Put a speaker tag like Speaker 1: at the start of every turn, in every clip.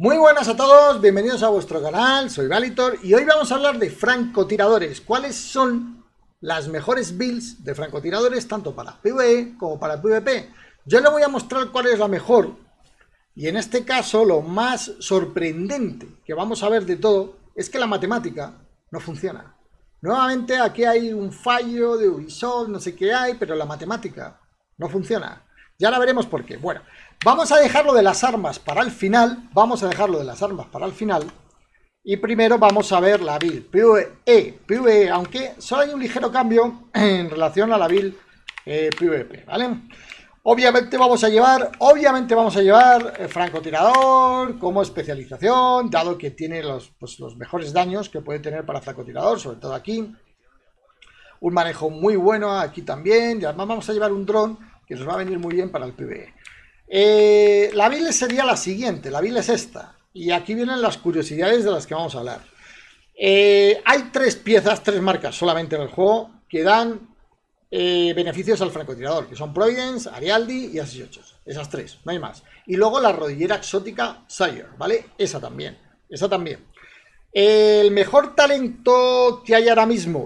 Speaker 1: Muy buenas a todos, bienvenidos a vuestro canal, soy Valitor y hoy vamos a hablar de francotiradores. ¿Cuáles son las mejores builds de francotiradores tanto para PvE como para PvP? Yo le voy a mostrar cuál es la mejor y en este caso lo más sorprendente que vamos a ver de todo es que la matemática no funciona. Nuevamente aquí hay un fallo de Ubisoft, no sé qué hay, pero la matemática no funciona. Ya la veremos por qué. Bueno, vamos a dejarlo de las armas para el final. Y primero vamos a ver la build PvE, aunque solo hay un ligero cambio en relación a la build PvP, ¿vale? Obviamente vamos a llevar francotirador como especialización, dado que tiene los mejores daños que puede tener para francotirador, sobre todo aquí. Un manejo muy bueno aquí también, y además vamos a llevar un dron que nos va a venir muy bien para el PvE. La build sería la siguiente, la build es esta, y aquí vienen las curiosidades de las que vamos a hablar. Hay tres marcas solamente en el juego que dan beneficios al francotirador, que son Providence, Arialdi y Ases 8. Esas tres, no hay más. Y luego la rodillera exótica Sire, ¿vale? Esa también. El mejor talento que hay ahora mismo,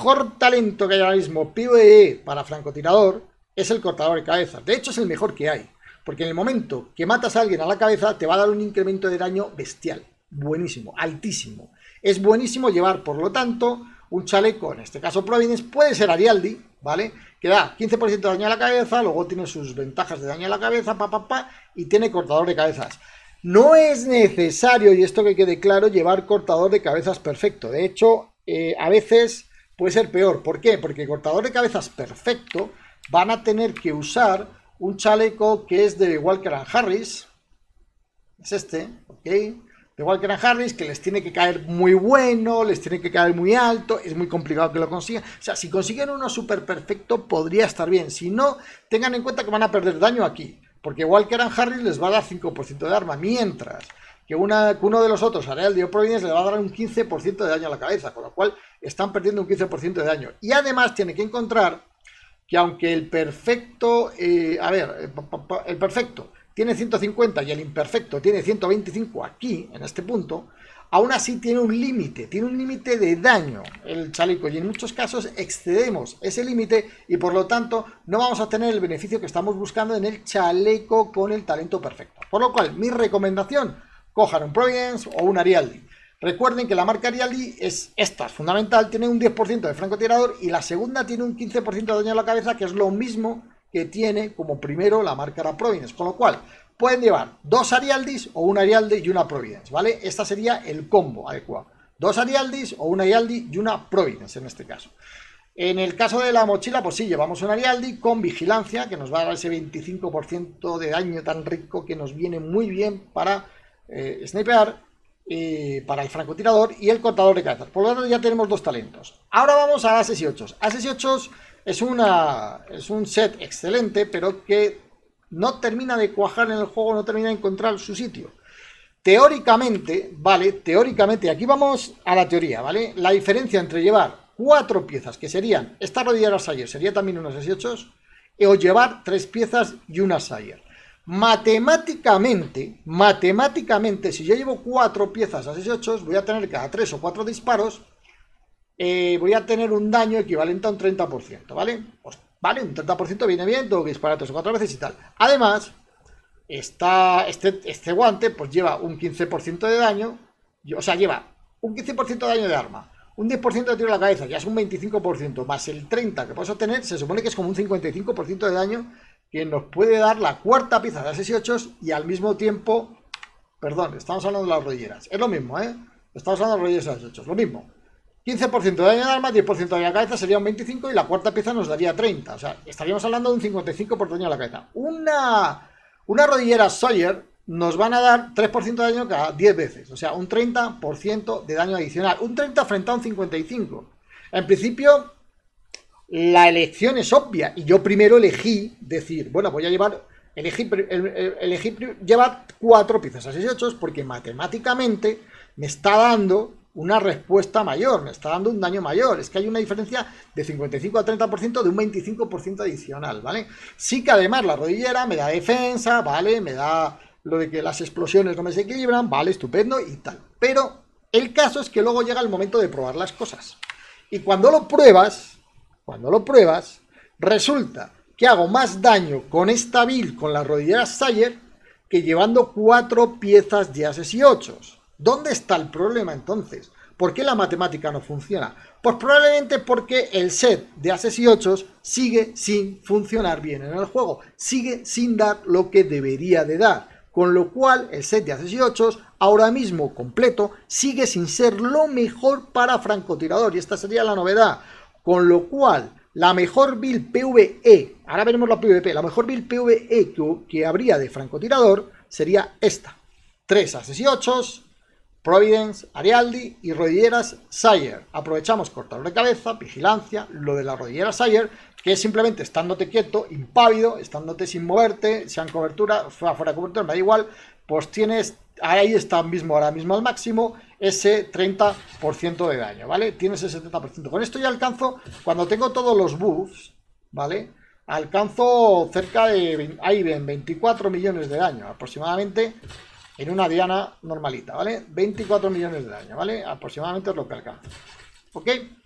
Speaker 1: PvE para francotirador, es el cortador de cabezas. De hecho es el mejor que hay, porque en el momento que matas a alguien a la cabeza te va a dar un incremento de daño bestial, buenísimo, altísimo. Es buenísimo llevar, por lo tanto, un chaleco, en este caso Providence, puede ser Arialdi, ¿vale? Que da 15% de daño a la cabeza, luego tiene sus ventajas de daño a la cabeza, y tiene cortador de cabezas. No es necesario, y esto que quede claro, llevar cortador de cabezas perfecto. De hecho, a veces puede ser peor. ¿Por qué? Porque cortador de cabezas perfecto van a tener que usar un chaleco que es de Walker & Harris. Es este, ¿ok? De Walker & Harris, que les tiene que caer muy bueno, les tiene que caer muy alto, es muy complicado que lo consigan. O sea, si consiguen uno súper perfecto, podría estar bien. Si no, tengan en cuenta que van a perder daño aquí, porque Walker & Harris les va a dar 5% de arma, mientras que uno de los otros, Arialdi o Providence, le va a dar un 15% de daño a la cabeza, con lo cual están perdiendo un 15% de daño. Y además tiene que encontrar que aunque el perfecto, el perfecto tiene 150 y el imperfecto tiene 125 aquí, en este punto, aún así tiene un límite de daño el chaleco, y en muchos casos excedemos ese límite y por lo tanto no vamos a tener el beneficio que estamos buscando en el chaleco con el talento perfecto. Por lo cual, mi recomendación, cojan un Providence o un Arialdi. Recuerden que la marca Arialdi es fundamental, tiene un 10% de francotirador y la segunda tiene un 15% de daño a la cabeza, que es lo mismo que tiene como primero la marca Providence, con lo cual pueden llevar dos Arialdis o un Arialdi y una Providence, ¿vale? Esta sería el combo adecuado, dos Arialdis o un Arialdi y una Providence en este caso. En el caso de la mochila, pues sí, llevamos un Arialdi con vigilancia, que nos va a dar ese 25% de daño tan rico que nos viene muy bien para snipear, para el francotirador, y el cortador de cabezas. Por lo tanto ya tenemos dos talentos. Ahora vamos a Ases 8. Ases 8 es un set excelente, pero que no termina de cuajar en el juego, no termina de encontrar su sitio. Teóricamente, ¿vale? Teóricamente, aquí vamos a la teoría, ¿vale? La diferencia entre llevar 4 piezas, que serían, esta rodillera Sire sería también unos Ases 8, o llevar 3 piezas y una Sire. Matemáticamente, si yo llevo 4 piezas a 6-8, voy a tener cada 3 o 4 disparos, voy a tener un daño equivalente a un 30%, ¿vale? Pues, vale, un 30% viene bien, tengo que disparar 3 o 4 veces y tal. Además, este guante pues lleva un 15% de daño, o sea, lleva un 15% de daño de arma, un 10% de tiro a la cabeza, ya es un 25%, más el 30% que puedes obtener, se supone que es como un 55% de daño que nos puede dar la cuarta pieza de Ases 8 y al mismo tiempo, perdón, estamos hablando de las rodilleras, es lo mismo, estamos hablando de las rodilleras de Ases 8, lo mismo, 15% de daño de arma, 10% de daño a la cabeza sería un 25% y la cuarta pieza nos daría 30%, o sea, estaríamos hablando de un 55% por daño a la cabeza. Una rodillera Sawyer nos van a dar 3% de daño cada 10 veces, o sea, un 30% de daño adicional, un 30% frente a un 55%. En principio, la elección es obvia y yo primero elegí decir, bueno, voy a llevar, elegí llevar 4 piezas a 6-8 porque matemáticamente me está dando una respuesta mayor, me está dando un daño mayor. Es que hay una diferencia de 55 a 30% de un 25% adicional, ¿vale? Sí que además la rodillera me da defensa, ¿vale? Me da lo de que las explosiones no me se equilibran, vale, estupendo y tal. Pero el caso es que luego llega el momento de probar las cosas. Y cuando lo pruebas, resulta que hago más daño con esta build, con las rodilleras Sayer, que llevando 4 piezas de Ases y 8. ¿Dónde está el problema entonces? ¿Por qué la matemática no funciona? Pues probablemente porque el set de Ases y 8 sigue sin funcionar bien en el juego, sigue sin dar lo que debería de dar, con lo cual el set de Ases y 8 ahora mismo completo sigue sin ser lo mejor para francotirador, y esta sería la novedad, con lo cual la mejor build PvE, ahora veremos la PvP, la mejor build PvE que habría de francotirador sería esta: 3 Ases y 8, Providence, Arialdi y rodilleras Sayer. Aprovechamos cortador de cabeza, vigilancia, lo de la rodillera Sayer, que es simplemente estándote quieto, impávido, estándote sin moverte, sean cobertura, fuera de cobertura, me da igual, pues tienes, ahí está mismo, ahora mismo al máximo, ese 30% de daño, ¿vale? Tienes ese 70%. Con esto ya alcanzo, cuando tengo todos los buffs, ¿vale? Alcanzo cerca de, ahí ven, 24 millones de daño aproximadamente. En una diana normalita, ¿vale? 24 millones de daño, ¿vale? Aproximadamente es lo que alcanza. ¿Ok?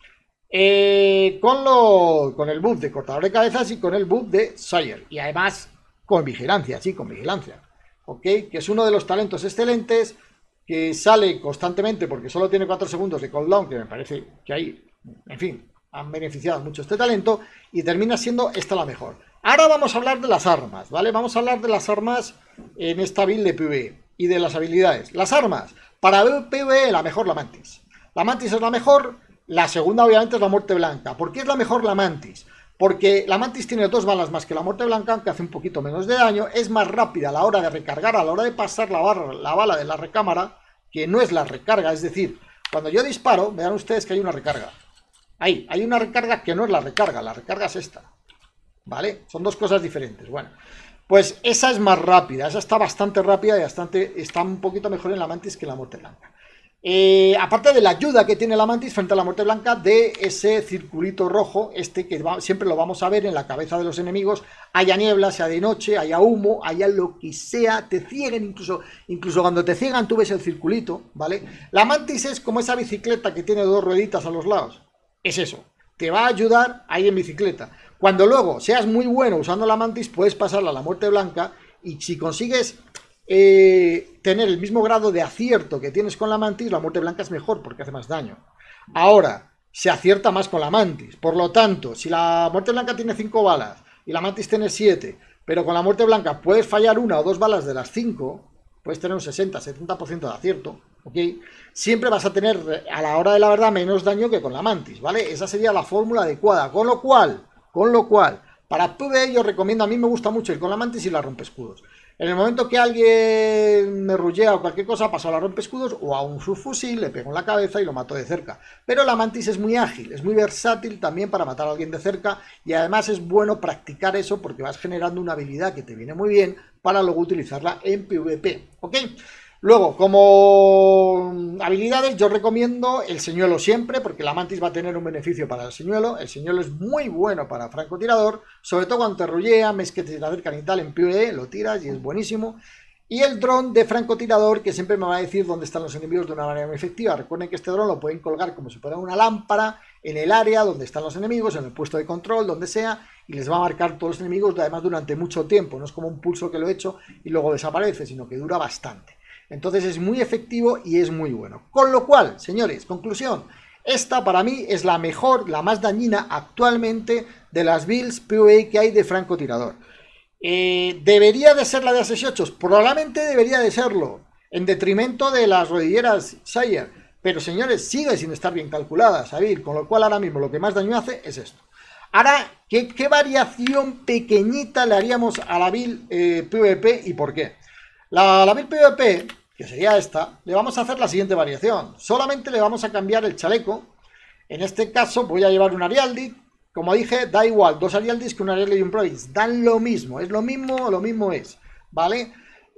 Speaker 1: Con el buff de cortador de cabezas y con el buff de Sayer. Y además con vigilancia, sí, con vigilancia. ¿Ok? Que es uno de los talentos excelentes que sale constantemente porque solo tiene 4 segundos de cooldown, que me parece que ahí, en fin, han beneficiado mucho este talento. Y termina siendo esta la mejor. Ahora vamos a hablar de las armas, ¿vale? Vamos a hablar de las armas en esta build de PvE. Y de las habilidades. Las armas. Para PvE la mejor la Mantis. La Mantis es la mejor. La segunda obviamente es la Muerte Blanca. ¿Por qué es la mejor la Mantis? Porque la Mantis tiene 2 balas más que la Muerte Blanca, aunque hace un poquito menos de daño. Es más rápida a la hora de recargar, a la hora de pasar la bala de la recámara, que no es la recarga. Es decir, cuando yo disparo, vean ustedes que hay una recarga. Ahí, hay una recarga que no es la recarga es esta. ¿Vale? Son 2 cosas diferentes. Bueno. Pues esa es más rápida, esa está bastante rápida y está un poquito mejor en la Mantis que en la Muerte Blanca. Aparte de la ayuda que tiene la Mantis frente a la Muerte Blanca, de ese circulito rojo, que siempre lo vamos a ver en la cabeza de los enemigos, haya niebla, sea de noche, haya humo, haya lo que sea, te cieguen, incluso cuando te ciegan tú ves el circulito, ¿vale? La Mantis es como esa bicicleta que tiene 2 rueditas a los lados, es eso, te va a ayudar ahí en bicicleta. Cuando luego seas muy bueno usando la Mantis, puedes pasarla a la Muerte Blanca, y si consigues tener el mismo grado de acierto que tienes con la Mantis, la Muerte Blanca es mejor porque hace más daño. Ahora, se acierta más con la Mantis, por lo tanto, si la Muerte Blanca tiene 5 balas y la Mantis tiene 7, pero con la Muerte Blanca puedes fallar 1 o 2 balas de las 5, puedes tener un 60-70% de acierto, ¿ok? Siempre vas a tener, a la hora de la verdad, menos daño que con la Mantis, ¿vale? Esa sería la fórmula adecuada, con lo cual, para PvE yo recomiendo, a mí me gusta mucho ir con la Mantis y la rompescudos. En el momento que alguien me rullea o cualquier cosa, paso a la rompescudos o a un subfusil, le pego en la cabeza y lo mato de cerca. Pero la Mantis es muy ágil, es muy versátil también para matar a alguien de cerca, y además es bueno practicar eso porque vas generando una habilidad que te viene muy bien para luego utilizarla en PvP, ¿ok? Luego, como habilidades, yo recomiendo el señuelo siempre, porque la Mantis va a tener un beneficio para el señuelo. El señuelo es muy bueno para francotirador, sobre todo cuando te rullean, ves que te acercan y tal en PvE, lo tiras y es buenísimo. Y el dron de francotirador, que siempre me va a decir dónde están los enemigos de una manera muy efectiva. Recuerden que este dron lo pueden colgar como si fuera una lámpara en el área donde están los enemigos, en el puesto de control, donde sea, y les va a marcar todos los enemigos, además durante mucho tiempo. No es como un pulso que lo he hecho y luego desaparece, sino que dura bastante. Entonces es muy efectivo y es muy bueno. Con lo cual, señores, conclusión, esta para mí es la mejor, la más dañina actualmente de las builds PvE que hay de francotirador. ¿Debería de ser la de Ases y 8? Probablemente debería de serlo, en detrimento de las rodilleras Sayer. Pero señores, sigue sin estar bien calculada, ¿sabéis? Con lo cual ahora mismo lo que más daño hace es esto. Ahora, ¿qué variación pequeñita le haríamos a la build PvP y por qué? La build PvP, que sería esta, le vamos a hacer la siguiente variación. Solamente le vamos a cambiar el chaleco. En este caso voy a llevar un Arialdi. Como dije, da igual, 2 Arialdis que un Arialdi y un Providence. Dan lo mismo es, ¿vale?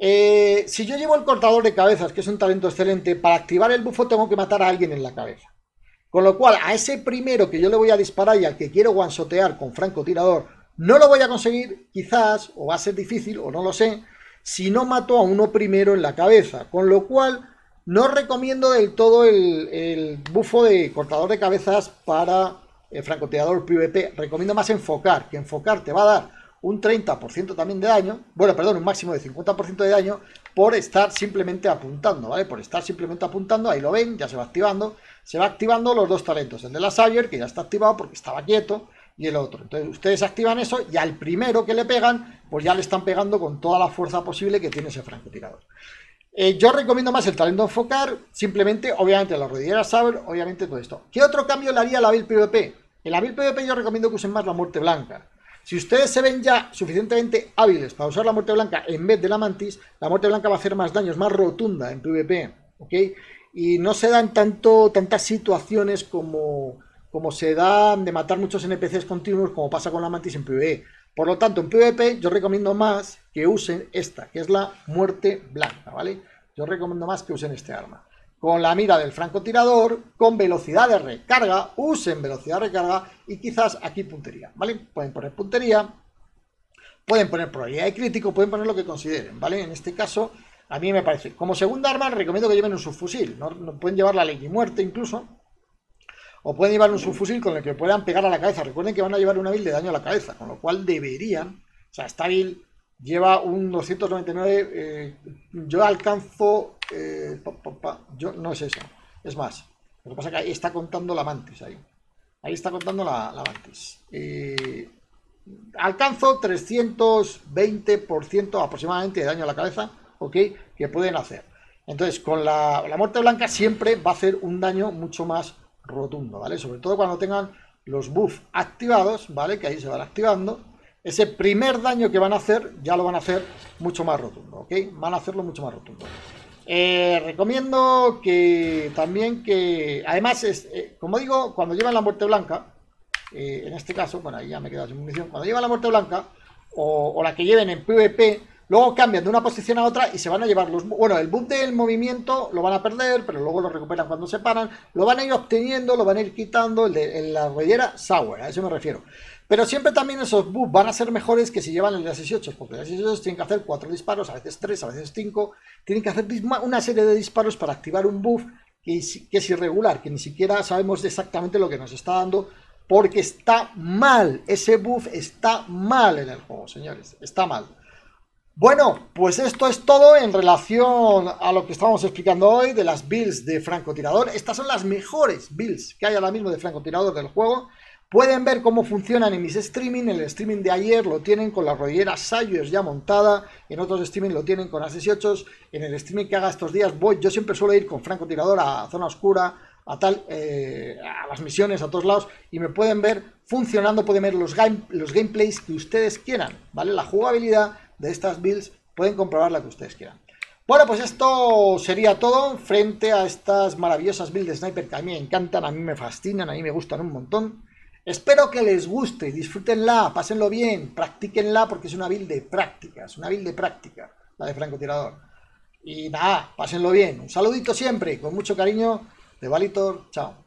Speaker 1: Si yo llevo el cortador de cabezas, que es un talento excelente, para activar el bufo tengo que matar a alguien en la cabeza. Con lo cual, a ese primero que yo le voy a disparar y al que quiero one-shotear con francotirador, no lo voy a conseguir, quizás, o va a ser difícil, o no lo sé, si no mato a uno primero en la cabeza, con lo cual no recomiendo del todo el bufo de cortador de cabezas para el francotirador PvP. Recomiendo más enfocar, que enfocar te va a dar un 30% también de daño, bueno, perdón, un máximo de 50% de daño por estar simplemente apuntando, ¿vale? Por estar simplemente apuntando, ahí lo ven, ya se va activando los dos talentos, el de la Sayer, que ya está activado porque estaba quieto, y el otro. Entonces ustedes activan eso y al primero que le pegan, pues ya le están pegando con toda la fuerza posible que tiene ese francotirador. Yo recomiendo más el talento enfocar, simplemente, obviamente, la rodillera Saber, obviamente todo esto. ¿Qué otro cambio le haría a la build PvP? En la build PvP yo recomiendo que usen más la muerte blanca. Si ustedes se ven ya suficientemente hábiles para usar la muerte blanca en vez de la mantis, la muerte blanca va a hacer más daño, es más rotunda en PvP, ¿ok? Y no se dan tantas situaciones como se da de matar muchos NPCs continuos como pasa con la mantis en PvE. Por lo tanto, en PvP yo recomiendo más que usen esta, que es la muerte blanca, ¿vale? Yo recomiendo más que usen este arma. Con la mira del francotirador, con velocidad de recarga, usen velocidad de recarga y quizás aquí puntería, ¿vale? Pueden poner puntería, pueden poner probabilidad de crítico, pueden poner lo que consideren, ¿vale? En este caso, a mí me parece. Como segunda arma, les recomiendo que lleven un subfusil, ¿no? Pueden llevar la ley y muerte incluso. O pueden llevar un subfusil con el que puedan pegar a la cabeza. Recuerden que van a llevar una build de daño a la cabeza, con lo cual deberían... O sea, esta build lleva un 299... yo alcanzo... yo no es eso. Es más. Lo que pasa es que ahí está contando la mantis. Ahí está contando la mantis. Alcanzo 320% aproximadamente de daño a la cabeza, ¿ok? Que pueden hacer. Entonces, con la muerte blanca siempre va a hacer un daño mucho más rotundo, ¿vale? Sobre todo cuando tengan los buffs activados, ¿vale? Que ahí se van activando. Ese primer daño que van a hacer, ya lo van a hacer mucho más rotundo, ¿ok? Van a hacerlo mucho más rotundo. Recomiendo que también que, además, como digo, cuando llevan la muerte blanca, en este caso, bueno, ahí ya me he quedado sin munición, cuando llevan la muerte blanca, o la que lleven en PvP, luego cambian de una posición a otra y se van a llevar los... Bueno, el buff del movimiento lo van a perder, pero luego lo recuperan cuando se paran. Lo van a ir obteniendo, lo van a ir quitando, la rodillera Sour, a eso me refiero. Pero siempre también esos buffs van a ser mejores que si llevan el de S8, porque el de S8 tienen que hacer 4 disparos, a veces 3, a veces 5. Tienen que hacer una serie de disparos para activar un buff que es irregular, que ni siquiera sabemos exactamente lo que nos está dando, porque está mal. Ese buff está mal en el juego, señores, está mal. Bueno, pues esto es todo en relación a lo que estábamos explicando hoy de las builds de francotirador. Estas son las mejores builds que hay ahora mismo de francotirador del juego. Pueden ver cómo funcionan en mis streaming. En el streaming de ayer lo tienen con la rodillera Sayers ya montada. En otros streaming lo tienen con AS8. En el streaming que haga estos días yo siempre suelo ir con francotirador a zona oscura, a las misiones, a todos lados, y me pueden ver funcionando, pueden ver los gameplays que ustedes quieran, ¿vale? La jugabilidad de estas builds, pueden comprobar la que ustedes quieran. Bueno, pues esto sería todo frente a estas maravillosas builds de Sniper que a mí me encantan, a mí me fascinan, a mí me gustan un montón. Espero que les guste, disfrútenla, pásenlo bien, practíquenla porque es una build de práctica, la de francotirador. Y nada, pásenlo bien. Un saludito siempre, con mucho cariño, de Valitor, chao.